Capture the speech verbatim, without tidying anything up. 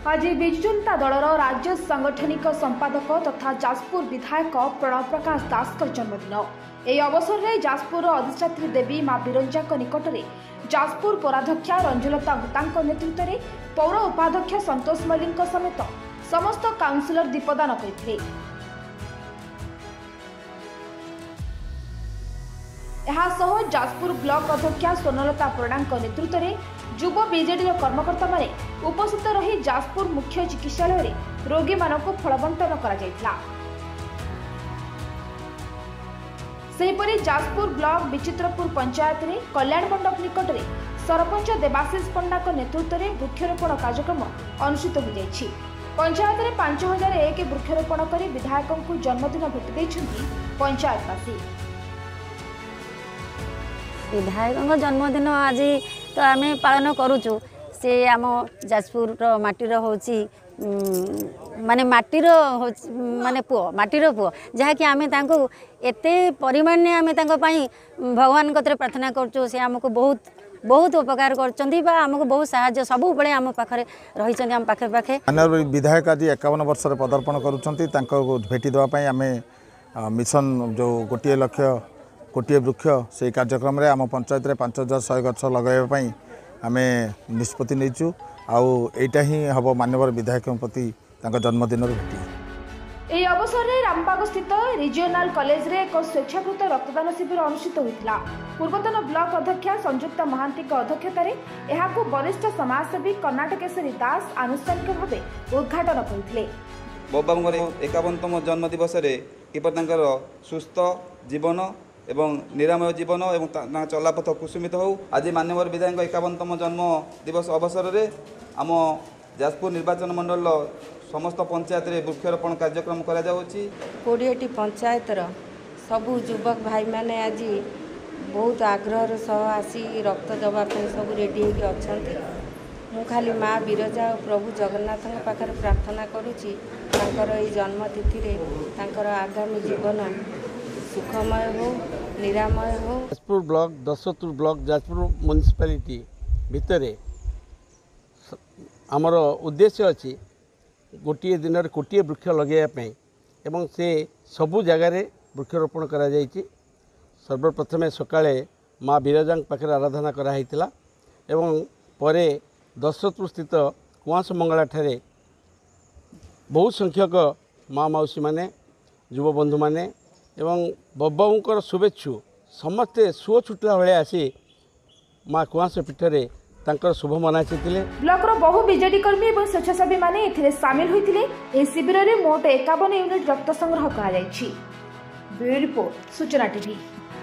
आज विजु जनता दलर राज्य सांगठनिक संपादक तथा जाजपुर विधायक प्रणव प्रकाश दास जन्मदिन। यह अवसर में जाजपुर अधिष्ठात्री देवी मां बिरंजा निकट में जाजपुर पौराध्यक्षा रंजुलता गुप्ता नेतृत्व में पौर उपाध्यक्ष संतोष मल्लिक समेत समस्त काउंसिलर दीपदान करते। जाजपुर ब्लॉक अध्यक्षा स्वर्णलता प्रणांक नेतृत्व में युव बीजेडी कर्मकर्ता माने उपस्थित रही जाजपुर मुख्य चिकित्सालय में रोगी मानक फल बंटन करा जायतिला। सेहीपरि जाजपुर ब्लॉक विचित्रपुर पंचायत में कल्याण मंडप निकट में सरपंच देवाशीष पंडा नेतृत्व में वृक्षरोपण कार्यक्रम अनुष्ठित हो जायछि। पंचायत में पांच हजार एक वृक्षरोपण कर विधायक को जन्मदिन भेट देइछन्ति पंचायतवासी। विधायक जन्मदिन आज तो आम पालन करुचु से आम जाजपुर माटीर होची माने माटीर माने पुओ माटीर पुओ जहाँकि आम एते परिमाण में आम भगवान कतरे प्रार्थना करुचु। से आमको बहुत बहुत उपकार करचंदी बा आमको बहुत साहाय्य सब बड़े आम पाखे रही आम पाखे पाखे। माननीय विधायक आज एकावन वर्ष पदार्पण करुछंती तांको भेटी देवाई आम मिशन जो गोटे लक्ष्य कोटिए वृक्ष से कार्यक्रम रे आम पंचायत रे पांच हजार शहे गछ लगाई आम निष्पत्ति नहींचु आईटा ही हम माननीय विधायक प्रति जन्मदिन भेटी। यह अवसर में रामबाग स्थित रिजियोनाल कॉलेज रे एक स्वेच्छाकृत रक्तदान शिविर अनुष्ठित होता। पूर्वतन ब्लॉक अध्यक्षा संयुक्ता महांती अध्यक्षतार यह वरिष्ठ समाजसेवी कर्णाटकेश्वरी दास आनुष्ठानिक भाव उद्घाटन करते। बाबा एकावनतम जन्म दिवस किपर सुस्थ जीवन एवं निरामय जीवन एवं चलापथ कुसुमित हो। आज माननीय विधायक एकावनतम जन्म दिवस अवसर में आम जाजपुर निर्वाचन मंडल समस्त पंचायत रे वृक्षरोपण कार्यक्रम करा जाउछि। कोड़ीटी पंचायतर सबू युवक भाई माने आज बहुत आग्रह सह आसी रक्त दबा सब रेडी होगी अच्छे। मु खाली माँ बिरजा और प्रभु जगन्नाथ पाखे प्रार्थना करुच्ची जन्मतिथि रे तांकर आगामी जीवन सुखमय हो निरामय हो। Jajpur block Dasarathpur block Jajpur municipality भितर आमर उद्देश्य अच्छी गोटे दिन में कोटिए वृक्ष लगेवाई एवं से सबू जगार वृक्षरोपण करा जायछि। सर्वप्रथमे सकाळे माँ बिरजा पाखे आराधना कराइला एवं परे दशरथपुर स्थित कुआस मंगला ठारे बहुत संख्यक माँ मौसी माने युव बंधु माने एवं बब्बाऊंकर शुभेच्छु समस्ते सुओ छुटला भाई आसी माँ कुआस पीठरे तांकर शुभ मनाची। ब्लॉक रो बहु बीजेडी कर्मी और स्वेच्छासेवी माने एथिरे शामिल होइतिले। ए शिविर रे मोट एकावन यूनिट रक्त संग्रह करा जायछि। Bureau report Suchana TV.